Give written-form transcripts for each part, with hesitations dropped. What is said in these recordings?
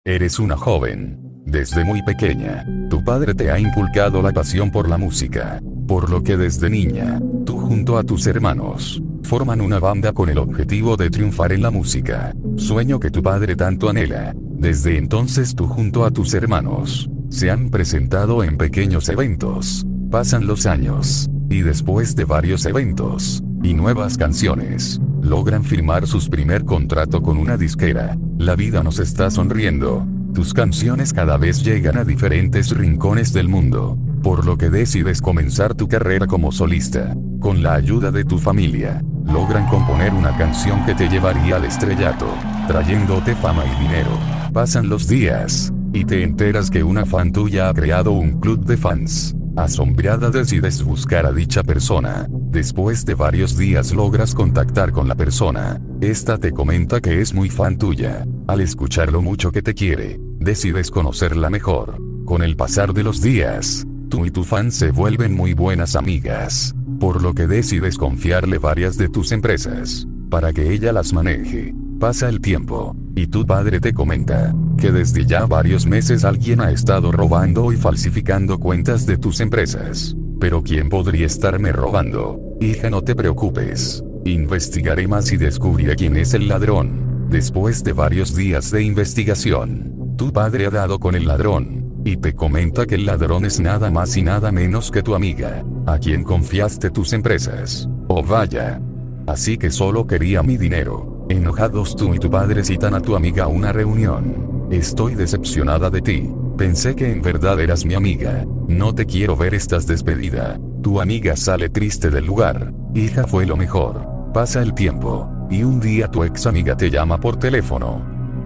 Eres una joven. Desde muy pequeña, tu padre te ha inculcado la pasión por la música, por lo que desde niña, tú junto a tus hermanos, forman una banda con el objetivo de triunfar en la música, sueño que tu padre tanto anhela. Desde entonces tú junto a tus hermanos, se han presentado en pequeños eventos, pasan los años, y después de varios eventos, y nuevas canciones, logran firmar su primer contrato con una disquera. La vida nos está sonriendo. Tus canciones cada vez llegan a diferentes rincones del mundo, por lo que decides comenzar tu carrera como solista. Con la ayuda de tu familia, logran componer una canción que te llevaría al estrellato, trayéndote fama y dinero. Pasan los días, y te enteras que una fan tuya ha creado un club de fans. Asombrada decides buscar a dicha persona. Después de varios días logras contactar con la persona. Esta te comenta que es muy fan tuya. Al escuchar lo mucho que te quiere, decides conocerla mejor. Con el pasar de los días, tú y tu fan se vuelven muy buenas amigas, por lo que decides confiarle varias de tus empresas, para que ella las maneje. Pasa el tiempo, y tu padre te comenta que desde ya varios meses alguien ha estado robando y falsificando cuentas de tus empresas. Pero ¿quién podría estarme robando? Hija, no te preocupes. Investigaré más y descubriré quién es el ladrón. Después de varios días de investigación, tu padre ha dado con el ladrón, y te comenta que el ladrón es nada más y nada menos que tu amiga, a quien confiaste tus empresas. Oh vaya. Así que solo quería mi dinero. Enojados, tú y tu padre citan a tu amiga a una reunión. Estoy decepcionada de ti. Pensé que en verdad eras mi amiga. No te quiero ver, estás despedida. Tu amiga sale triste del lugar. Hija, fue lo mejor. Pasa el tiempo, y un día tu ex amiga te llama por teléfono.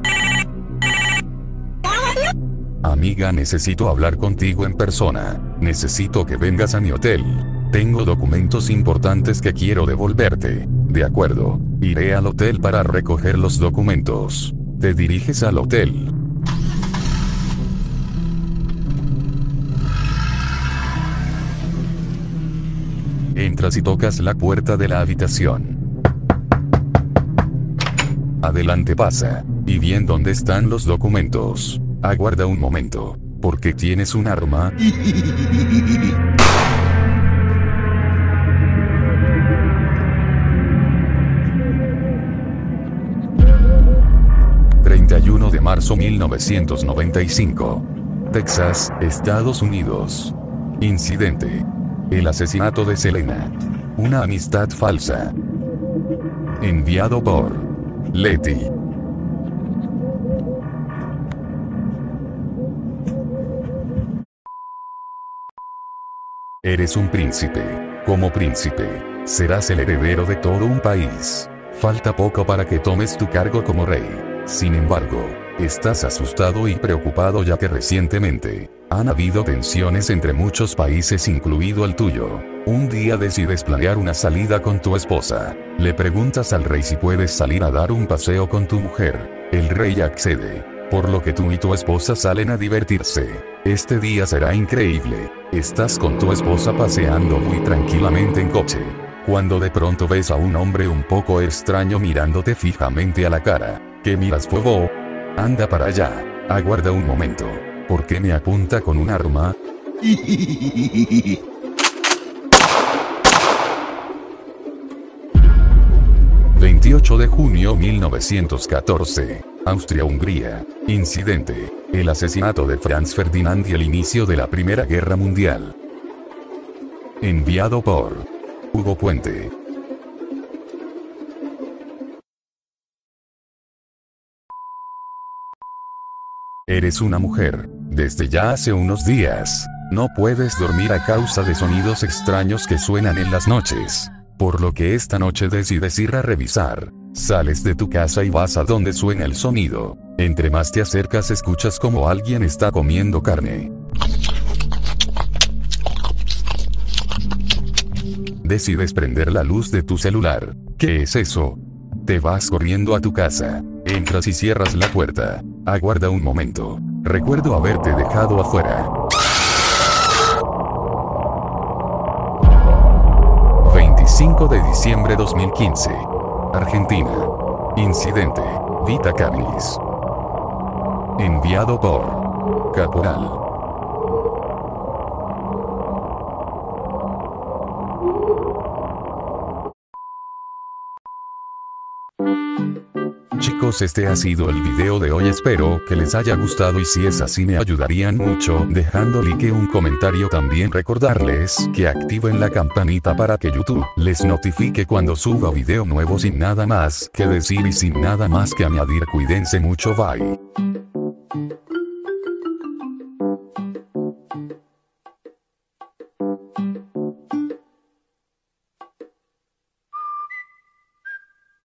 Amiga, necesito hablar contigo en persona. Necesito que vengas a mi hotel. Tengo documentos importantes que quiero devolverte. De acuerdo, iré al hotel para recoger los documentos. Te diriges al hotel. Entras y tocas la puerta de la habitación. Adelante, pasa, y bien, ¿dónde están los documentos? Aguarda un momento, porque tienes un arma. 31 de marzo 1995. Texas, Estados Unidos. Incidente: el asesinato de Selena. Una amistad falsa. Enviado por Leti. Eres un príncipe. Como príncipe, serás el heredero de todo un país. Falta poco para que tomes tu cargo como rey. Sin embargo, estás asustado y preocupado ya que recientemente han habido tensiones entre muchos países, incluido el tuyo. Un día decides planear una salida con tu esposa. Le preguntas al rey si puedes salir a dar un paseo con tu mujer. El rey accede, por lo que tú y tu esposa salen a divertirse. Este día será increíble. Estás con tu esposa paseando muy tranquilamente en coche, cuando de pronto ves a un hombre un poco extraño mirándote fijamente a la cara. ¿Qué miras, fuego? Anda para allá. Aguarda un momento. ¿Por qué me apunta con un arma? 28 de junio 1914. Austria-Hungría. Incidente: el asesinato de Franz Ferdinand y el inicio de la Primera Guerra Mundial. Enviado por Hugo Puente. Eres una mujer. Desde ya hace unos días, no puedes dormir a causa de sonidos extraños que suenan en las noches. Por lo que esta noche decides ir a revisar. Sales de tu casa y vas a donde suena el sonido. Entre más te acercas, escuchas como alguien está comiendo carne. Decides prender la luz de tu celular. ¿Qué es eso? Te vas corriendo a tu casa. Entras y cierras la puerta. Aguarda un momento. Recuerdo haberte dejado afuera. 25 de diciembre 2015. Argentina. Incidente: Vita Canis. Enviado por Caporal. Chicos, este ha sido el video de hoy, espero que les haya gustado y si es así me ayudarían mucho dejando like y un comentario. También recordarles que activen la campanita para que YouTube les notifique cuando suba video nuevo. Sin nada más que decir y sin nada más que añadir, cuídense mucho, bye.